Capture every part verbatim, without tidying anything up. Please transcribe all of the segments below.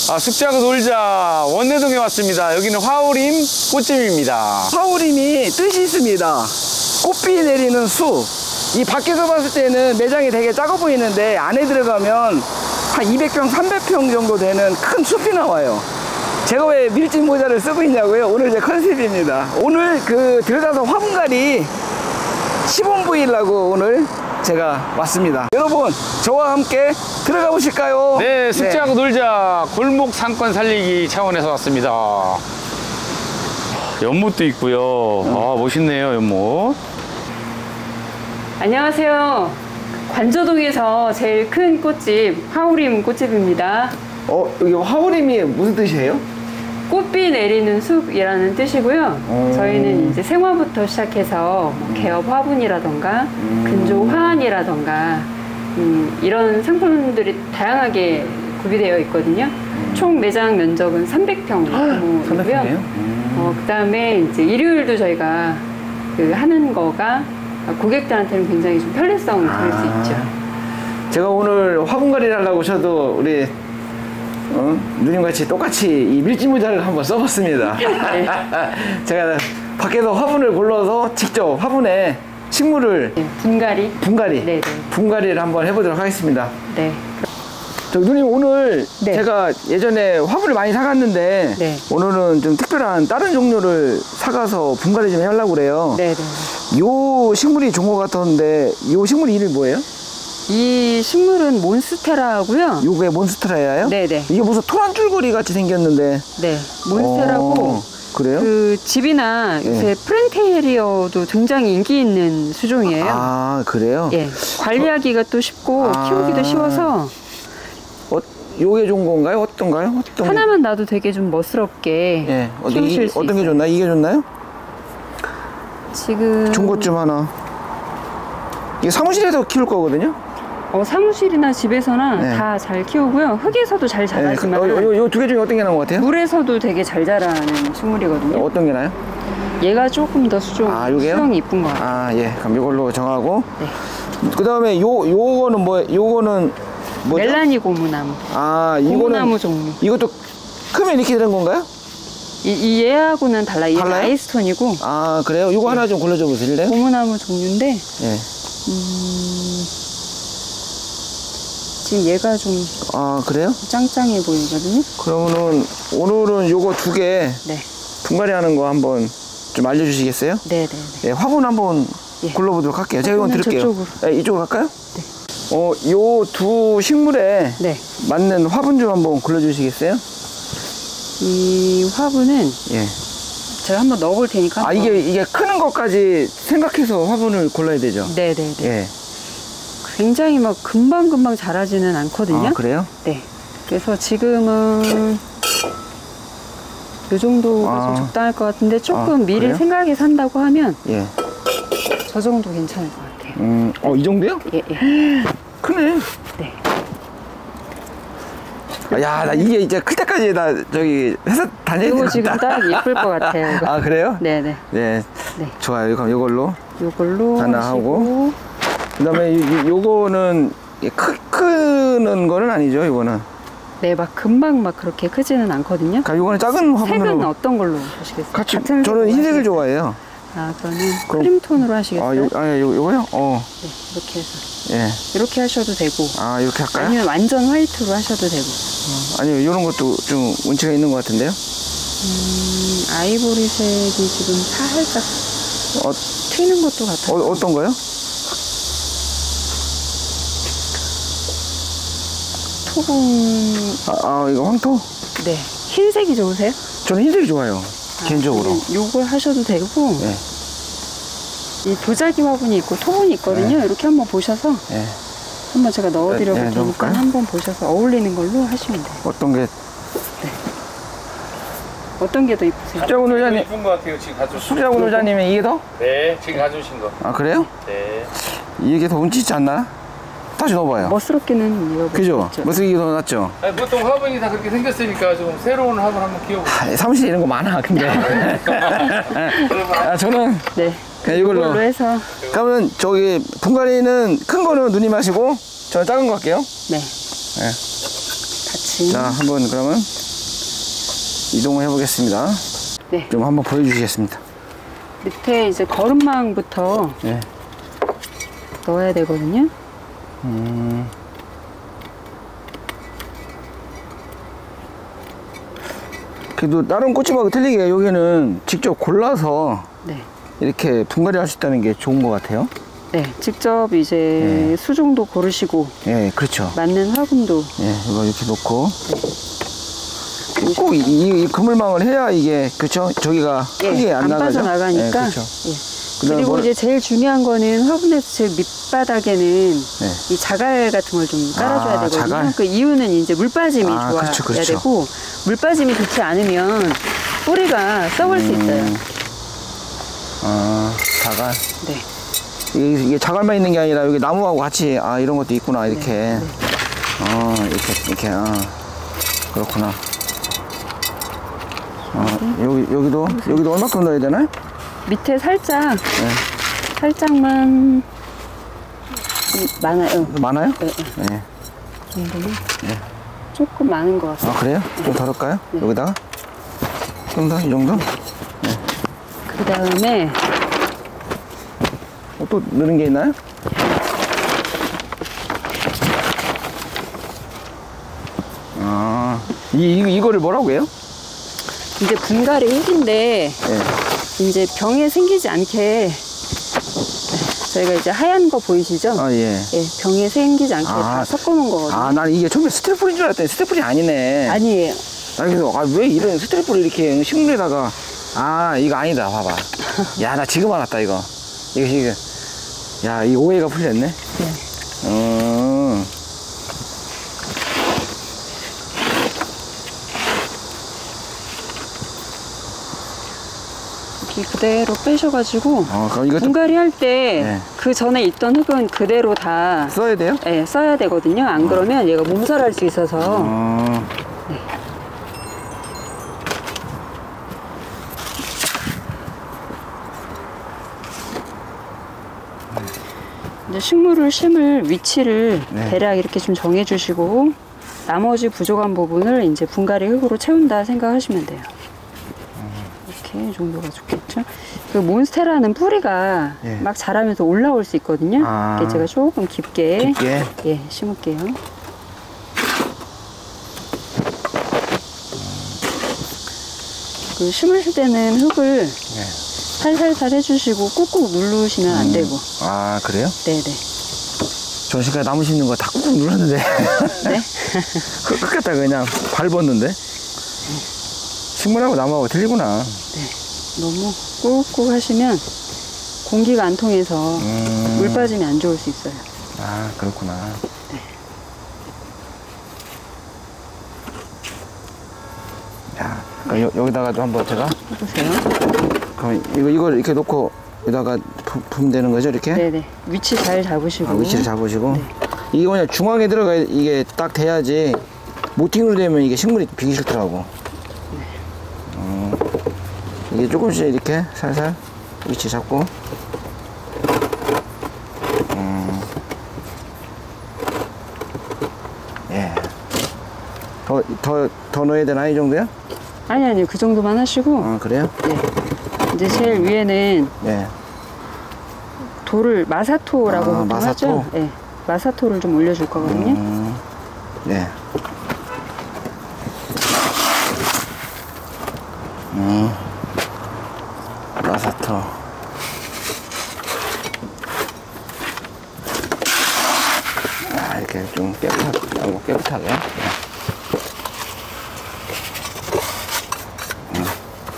아, 숙제하고 놀자 원내동에 왔습니다. 여기는 화오림 꽃집입니다. 화오림이 뜻이 있습니다. 꽃비 내리는 숲. 이 밖에서 봤을 때는 매장이 되게 작아 보이는데 안에 들어가면 한 이백 평, 삼백 평 정도 되는 큰 숲이 나와요. 제가 왜 밀짚 모자를 쓰고 있냐고요? 오늘 제 컨셉입니다. 오늘 그 들어가서 화분갈이 시범 보이려고 오늘 제가 왔습니다. 여러분, 저와 함께 들어가 보실까요? 네, 숙제하고 네. 놀자 골목 상권 살리기 차원에서 왔습니다. 연못도 있고요. 음. 아, 멋있네요, 연못. 안녕하세요. 관저동에서 제일 큰 꽃집 화오림 꽃집입니다. 어, 여기 화오림이 무슨 뜻이에요? 꽃비 내리는 숲이라는 뜻이고요. 음. 저희는 이제 생화부터 시작해서 뭐 개업 화분이라던가 음. 근조 화환이라던가 음, 이런 상품들이 다양하게 구비되어 있거든요. 음. 총 매장 면적은 삼백 평이고요. 삼백 평이에요? 음. 어, 그 다음에 이제 일요일도 저희가 그 하는 거가 고객들한테는 굉장히 좀 편리성을 줄 수 아. 있죠. 제가 오늘 화분갈이를 하려고 저도 우리 어? 누님같이 똑같이 이 밀짚 모자를 한번 써봤습니다. 네. 제가 밖에서 화분을 골라서 직접 화분에 식물을 네, 분갈이 분갈이 네네. 분갈이를 한번 해보도록 하겠습니다. 네. 저 누님 오늘 네. 제가 예전에 화분을 많이 사갔는데 네. 오늘은 좀 특별한 다른 종류를 사가서 분갈이 좀 하려고 그래요. 네네. 요 식물이 좋은 것 같았는데 요 식물 이름이 뭐예요? 이 식물은 몬스테라고요. 요게 몬스테라예요? 네네. 이게 무슨 토란 줄거리 같이 생겼는데. 네, 몬스테라고. 어, 그래요? 그 집이나 요새 네. 프렌테리어도 굉장히 인기 있는 수종이에요. 아, 그래요? 예. 관리하기가 또 쉽고 아. 키우기도 쉬워서. 어, 요게 좋은 건가요? 어떤가요? 어떤 하나만 놔도 되게 좀 멋스럽게 예. 어디, 키우실 이, 수 어떤 게 있어요. 좋나요? 이게 좋나요? 지금 좋은 것 좀 하나. 이게 사무실에서 키울 거거든요? 어, 사무실이나 집에서나 네. 다 잘 키우고요. 흙에서도 잘 자라지만 네. 어, 요 두 개 중에 어떤 게 나은 것 같아요? 물에서도 되게 잘 자라는 식물이거든요. 어떤 게 나요? 얘가 조금 더 수종, 아, 요게요? 수종이 이쁜 것 같아요. 아, 예. 그럼 이걸로 정하고. 네. 그 다음에 요, 요거는 뭐, 요거는 뭐죠? 멜라니 고무나무. 아, 이거는. 고무나무 종류. 이것도 크면 이렇게 되는 건가요? 이, 이 얘하고는 달라. 얘는 달라요? 아이스톤이고. 아, 그래요? 요거 하나 좀 골라줘 보실래요? 고무나무 종류인데. 예. 음, 지금 얘가 좀 아, 그래요? 짱짱해 보이거든요. 그러면은 오늘은 요거 두 개 네. 분갈이 하는 거 한번 좀 알려주시겠어요? 네네네. 예, 화분 한번 예. 골라보도록 할게요. 제가 이건 화분은 드릴게요. 저쪽으로. 예, 이쪽으로 갈까요? 네. 어, 요 두 식물에 네. 맞는 화분 좀 한번 골라주시겠어요? 이 화분은 예. 제가 한번 넣어볼 테니까. 아, 한번. 이게, 이게 크는 것까지 생각해서 화분을 골라야 되죠? 네네네. 예. 굉장히 막 금방금방 자라지는 않거든요. 아, 그래요? 네. 그래서 지금은 요 정도가 아. 좀 적당할 것 같은데 조금 아, 미리 그래요? 생각해서 한다고 하면 예. 저 정도 괜찮을 것 같아요. 음, 어, 이 정도요? 예, 예. 크네. 네. 아, 야, 나 이게 이제 클 때까지 나 저기 회사 다녀야 이거 될것 지금 같다. 딱 예쁠 것 같아요. 이거. 아, 그래요? 네네. 네. 네. 좋아요. 그럼 이걸로. 요걸로 하나 하시고. 하고. 그 다음에 요, 요거는 크, 크는 거는 아니죠, 요거는. 네, 막 금방 막 그렇게 크지는 않거든요. 그러니까 요거는 작은 화분으로. 색은 어떤 걸로 하시겠어요? 같이, 같은 저는 색으로 흰색을 하시겠어요? 좋아해요. 아, 그러면 그럼- 크림톤으로 하시겠어요? 아, 요, 아, 요, 요거요? 어. 네, 이렇게 해서. 예. 이렇게 하셔도 되고. 아, 이렇게 할까요? 아니면 완전 화이트로 하셔도 되고. 아니요, 요런 것도 좀 운치가 있는 것 같은데요? 음, 아이보리색이 지금 살짝 어, 튀는 것도 같아요. 어, 어떤 거요? 토분, 아, 아, 이거 황토? 네. 흰색이 좋으세요? 저는 흰색이 좋아요. 개인적으로. 아, 요걸 하셔도 되고. 예. 이 도자기 화분이 있고 토분이 있거든요. 네. 이렇게 한번 보셔서 예. 한번 제가 넣어드려 네, 볼 네, 테니까 넣어볼까요? 한번 보셔서 어울리는 걸로 하시면 돼요. 어떤 게. 어떤 게 더 이쁘세요? 숙자군 의장님. 이쁜 것 같아요. 지금 가져오신 거. 숙자군 의장님이 이게 더? 네, 지금 가져오신 거. 아, 그래요? 네. 이게 더 운치 있지 않나? 다시 넣어봐요. 멋스럽게는 이거 그죠? 멋스럽게 더 낫죠? 아니, 보통 화분이 다 그렇게 생겼으니까 좀 새로운 화분 한번 키워보세요. 아, 사무실에 이런 거 많아, 근데. 아, 저는 네. 그냥 이걸로. 이걸로 해서. 그러면 저기 분갈이는 큰 거는 누님 하시고 저는 작은 거 할게요. 네. 네. 같이. 그렇지. 자, 한번 그러면 이동을 해보겠습니다. 네. 좀 한번 보여주시겠습니다. 밑에 이제 거름망부터 네. 넣어야 되거든요. 음. 그래도 다른 꽃집하고 틀리게 여기는 직접 골라서 네. 이렇게 분갈이 할 수 있다는 게 좋은 것 같아요. 네. 직접 이제 네. 수종도 고르시고 예, 그렇죠. 맞는 화분도. 예, 이거 이렇게 놓고 꼭 이, 이 그물망을 해야 이게 그렇죠. 저기가 크게 예, 안 안 나가죠. 빠져나가니까. 예, 그렇죠. 예. 그다음에 그리고 뭘- 이제 제일 중요한 거는 화분에서 제일 밑바닥에는 네. 이 자갈 같은 걸 좀 깔아줘야 아, 되거든요. 자갈? 그 이유는 이제 물 빠짐이 아, 좋아야 그렇죠, 그렇죠. 되고, 물 빠짐이 좋지 않으면 뿌리가 썩을 수 있어요. 음. 아, 자갈. 네. 이게, 이게 자갈만 있는 게 아니라 여기 나무하고 같이 아 이런 것도 있구나 이렇게. 네, 네. 어 이렇게 이렇게 아 그렇구나. 어, 여기 여기도 여기도 얼마큼 넣어야 되나요? 밑에 살짝, 네. 살짝만 음, 많아요. 많아요? 네, 네. 네. 정도는 조금 많은 것 같아요. 아 그래요? 좀 더 넣을까요? 여기다가 좀 더 이 정도? 그 다음에 어, 또 넣는 게 있나요? 아, 이, 이 이거를 뭐라고 해요? 이제 분갈이 흙인데 예. 이제 병에 생기지 않게 저희가 이제 하얀 거 보이시죠? 아 예. 예, 병에 생기지 않게 아. 다 섞어놓은 거거든요. 아, 난 이게 처음에 스테플인 줄 알았더니 스테플이 아니네. 아니에요. 아니 그래서 아, 왜 이런 스테플을 이렇게 식물에다가 아 이거 아니다 봐봐. 야 나 지금 알았다 이거. 이거 지금 야 이 오해가 풀렸네. 네. 어. 이렇게 그대로 빼셔가지고 어 그럼 이것도 분갈이 할 때 네. 그 전에 있던 흙은 그대로 다 써야 돼요? 예, 써야 되거든요. 안 그러면 얘가 몸살할 수 있어서 어. 이제 식물을 심을 위치를 네. 대략 이렇게 좀 정해주시고 나머지 부족한 부분을 이제 분갈이 흙으로 채운다 생각하시면 돼요. 이렇게 이 정도가 좋겠죠. 그 몬스테라는 뿌리가 예. 막 자라면서 올라올 수 있거든요. 아. 이렇게 제가 조금 깊게, 깊게? 예, 심을게요. 그 심으실 때는 흙을 네. 살살살 해주시고 꾹꾹 누르시면 안 되고. 아 그래요? 네네. 저 지금까지 나무 심는 거 다 꾹꾹 눌렀는데 네? 그 끝까지 그냥 밟았는데 식물하고 나무하고 틀리구나. 네. 너무 꾹꾹 하시면 공기가 안 통해서 음. 물 빠짐이 안 좋을 수 있어요. 아 그렇구나. 네. 자, 그럼 여, 여기다가도 한번 제가 해보세요. 그럼 이거 이걸 이렇게 놓고 여기다가 부- 부으면 되는 거죠 이렇게? 네네. 위치 잘 잡으시고. 아, 위치를 잡으시고 네. 이게 뭐냐 중앙에 들어가 이게 딱 돼야지 모팅으로 되면 이게 식물이 비기 싫더라고. 어, 이게 조금씩 이렇게 살살 위치 잡고. 음. 예. 더, 더, 더 넣어야 되나, 이 정도야? 아니, 아니요. 그 정도만 하시고. 아, 그래요? 네. 이제 제일 위에는 네. 돌을 마사토라고 아, 보통 마사토? 하죠. 네. 마사토를 좀 올려줄 거거든요. 음, 네. 음, 마사토. 아, 이렇게 좀 깨끗하고 깨끗하게. 네. 음.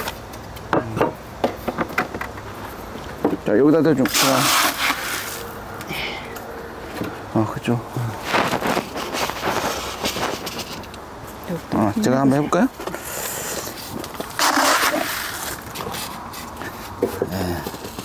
자, 여기다도 좀, 그냥. 어, 그쪽. 어, 제가 한번 해볼까요? 네.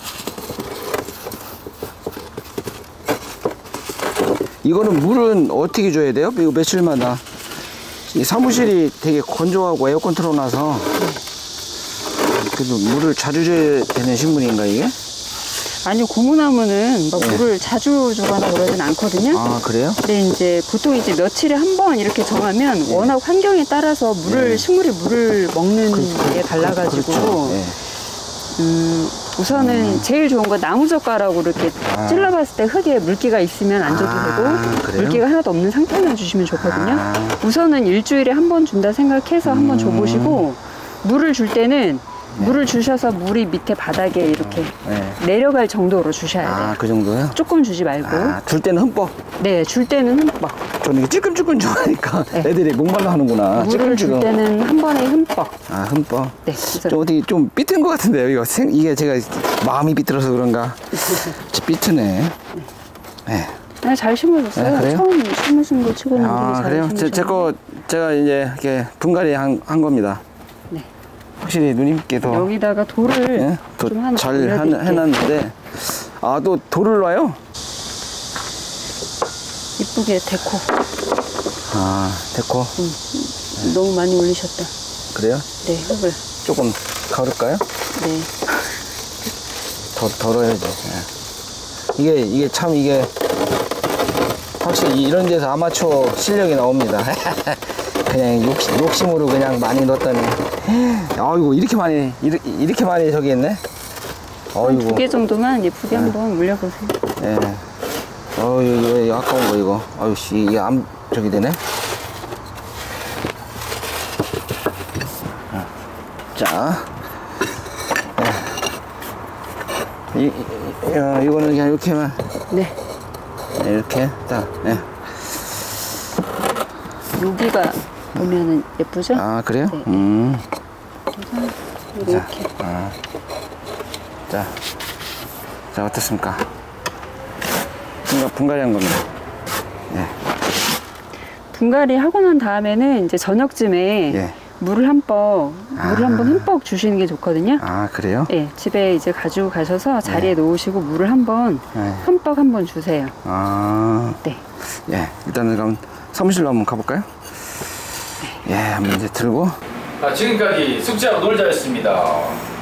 이거는 물은 어떻게 줘야 돼요? 이거 며칠마다. 이 사무실이 되게 건조하고 에어컨 틀어놔서 그래도 물을 자주 줘야 되는 식물인가 이게? 아니 고무나무는 막 물을 자주 주거나 그러진 않거든요. 아, 그래요? 근데 이제 보통 이제 며칠에 한 번 이렇게 정하면 워낙 환경에 따라서 물을 식물이 물을 먹는 게 달라가지고 그렇죠. 예. 음, 우선은 제일 좋은 건 나무젓가락으로 이렇게 아. 찔러봤을 때 흙에 물기가 있으면 안 줘도 아, 되고 그래요? 물기가 하나도 없는 상태만 주시면 좋거든요. 아. 우선은 일주일에 한 번 준다 생각해서 한 번 줘보시고 물을 줄 때는 물을 주셔서 물이 밑에 바닥에 이렇게 네. 내려갈 정도로 주셔야 돼요. 아, 그 정도요? 조금 주지 말고. 아, 줄 때는 흠뻑. 네, 줄 때는 흠뻑. 저는 이게 찔끔찔끔 좋아하니까 네. 애들이 목말라 하는구나. 물을 줄 찔끔찔끔. 때는 한 번에 흠뻑. 아, 흠뻑. 네, 그래서 좀 어디 좀 삐뚤은 것 같은데요. 이거 생, 이게 제가 마음이 삐뚤어서 그런가. 삐트네. 네. 네, 잘 심어줬어요. 아, 그래요? 처음 심으신 거 치고는 되게 아, 잘 그래요? 제, 제 거, 제가 이제 이렇게 분갈이 한, 한 겁니다. 네. 확실히 누님께서 여기다가 돌을 예? 좀 하나 잘 올려드릴게요. 해놨는데, 아, 또 돌을 놔요? 이쁘게 데코. 아, 데코. 음, 너무 많이 올리셨다. 그래요? 네, 흙을. 조금 덜을까요? 네. 더, 덜어야지. 예. 이게, 이게 참, 이게, 확실히 이런 데서 아마추어 실력이 나옵니다. 그냥 욕심, 욕심으로 그냥 많이 넣었더니. 아이고, 이렇게 많이, 이렇게, 이렇게 많이 저기 했네? 한 두 아이고. 개 정도만 예쁘게 한번 올려보세요. 예. 어우, 이거, 이거 아까운 거, 이거. 아유, 씨, 이게 암, 저기 되네? 어. 자. 예. 이, 이, 어, 이거는 그냥 이렇게만. 네. 이렇게, 딱, 예. 여기가 보면은 예쁘죠? 아, 그래요? 네. 음. 이렇게. 아. 자. 자, 어떻습니까? 분가, 분갈이 한 겁니다. 예. 분갈이 하고 난 다음에는 이제 저녁쯤에 예. 물을 한 번, 물을 아. 한 번 흠뻑 주시는 게 좋거든요. 아, 그래요? 네, 집에 이제 가지고 가셔서 자리에 놓으시고 물을 한번 네. 흠뻑 한번 주세요. 아. 네. 예. 일단은 그럼 사무실로 한번 가볼까요? 예, 한번 이제 들고. 아, 지금까지 숙제하고 놀자였습니다.